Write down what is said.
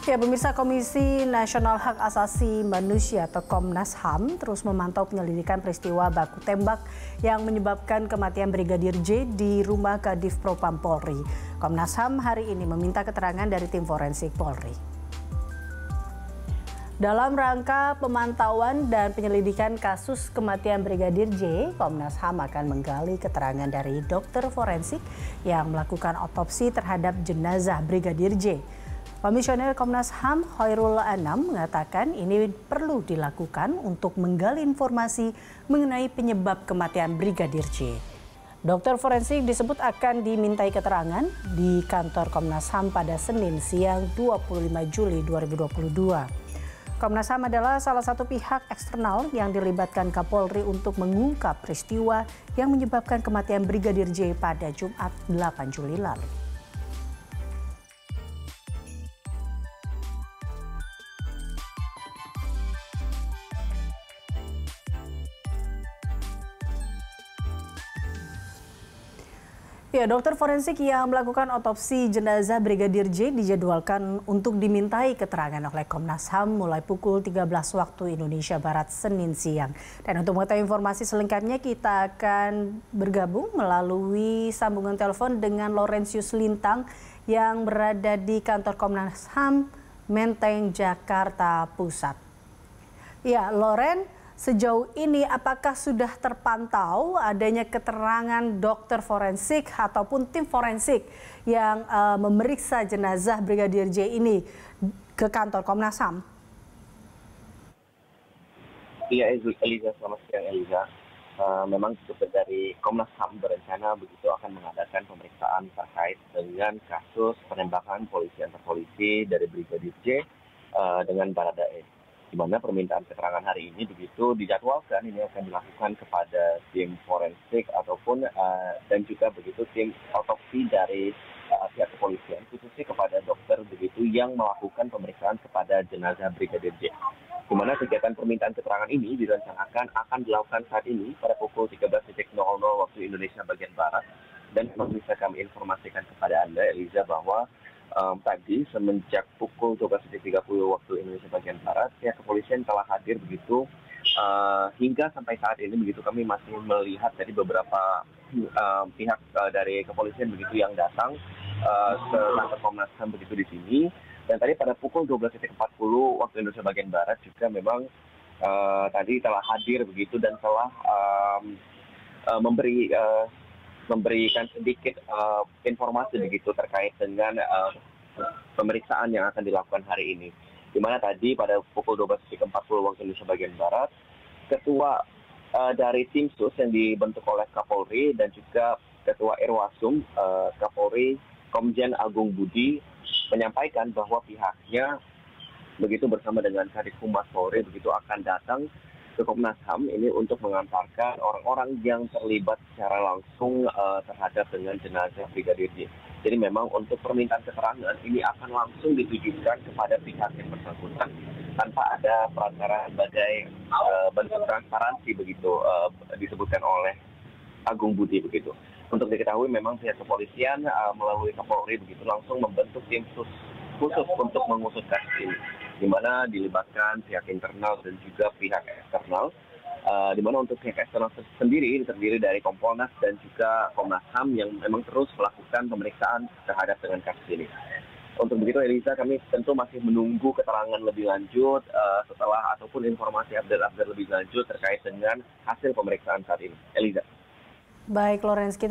Ya, pemirsa, Komisi Nasional Hak Asasi Manusia atau Komnas HAM terus memantau penyelidikan peristiwa baku tembak yang menyebabkan kematian Brigadir J di rumah Kadif Propam Polri. Komnas HAM hari ini meminta keterangan dari tim forensik Polri. Dalam rangka pemantauan dan penyelidikan kasus kematian Brigadir J, Komnas HAM akan menggali keterangan dari dokter forensik yang melakukan otopsi terhadap jenazah Brigadir J. Komisioner Komnas HAM Hoirul Anam mengatakan ini perlu dilakukan untuk menggali informasi mengenai penyebab kematian Brigadir J. Dokter forensik disebut akan dimintai keterangan di kantor Komnas HAM pada Senin siang 25 Juli 2022. Komnas HAM adalah salah satu pihak eksternal yang dilibatkan Kapolri untuk mengungkap peristiwa yang menyebabkan kematian Brigadir J pada Jumat 8 Juli lalu. Ya, dokter forensik yang melakukan otopsi jenazah Brigadir J dijadwalkan untuk dimintai keterangan oleh Komnas HAM mulai pukul 13 waktu Indonesia Barat Senin siang. Dan untuk mengetahui informasi selengkapnya kita akan bergabung melalui sambungan telepon dengan Laurentius Lintang yang berada di kantor Komnas HAM Menteng, Jakarta Pusat. Ya, Loren, sejauh ini apakah sudah terpantau adanya keterangan dokter forensik ataupun tim forensik yang memeriksa jenazah Brigadir J ini ke kantor Komnas HAM? Iya, Eliza, selamat siang Eliza. Memang dari Komnas HAM berencana begitu akan mengadakan pemeriksaan terkait dengan kasus penembakan polisi antar polisi dari Brigadir J dengan Baradae. Di mana permintaan keterangan hari ini begitu dijadwalkan ini akan dilakukan kepada tim forensik ataupun dan juga begitu tim otopsi dari pihak kepolisian, khususnya kepada dokter begitu yang melakukan pemeriksaan kepada jenazah Brigadir J. Di mana kegiatan permintaan keterangan ini direncanakan akan dilakukan saat ini pada pukul 13.00 waktu Indonesia bagian Barat. Dan bisa kami informasikan kepada Anda, Eliza, bahwa tadi semenjak pukul 12.30 waktu Indonesia bagian Barat, pihak kepolisian telah hadir begitu hingga sampai saat ini begitu kami masih melihat dari beberapa pihak dari kepolisian begitu yang datang ke kantor Komnas HAM begitu di sini. Dan tadi pada pukul 12.40 waktu Indonesia bagian Barat juga memang tadi telah hadir begitu dan telah memberikan sedikit informasi begitu terkait dengan pemeriksaan yang akan dilakukan hari ini. Di mana tadi pada pukul 12.40 waktu Indonesia bagian Barat, ketua dari tim sus yang dibentuk oleh Kapolri dan juga ketua Irwasum Kapolri Komjen Agung Budi menyampaikan bahwa pihaknya begitu bersama dengan Kadif Humas Polri begitu akan datang ke Komnas HAM ini untuk mengantarkan orang-orang yang terlibat secara langsung terhadap dengan jenazah Brigadir J. Jadi memang untuk permintaan keterangan ini akan langsung ditujukan kepada pihak yang bersangkutan tanpa ada perantara sebagai bentuk transparansi begitu disebutkan oleh Agung Budi begitu. Untuk diketahui memang pihak kepolisian melalui Kapolri begitu langsung membentuk tim khusus untuk mengusut kasus ini, di mana dilibatkan pihak internal dan juga pihak eksternal. Di mana untuk pihak eksternal sendiri ini terdiri dari Kompolnas dan juga Komnas HAM yang memang terus melakukan pemeriksaan terhadap dengan kasus ini. Untuk begitu, Eliza, kami tentu masih menunggu keterangan lebih lanjut setelah ataupun informasi update lebih lanjut terkait dengan hasil pemeriksaan saat ini. Eliza. Baik, Lawrence, kita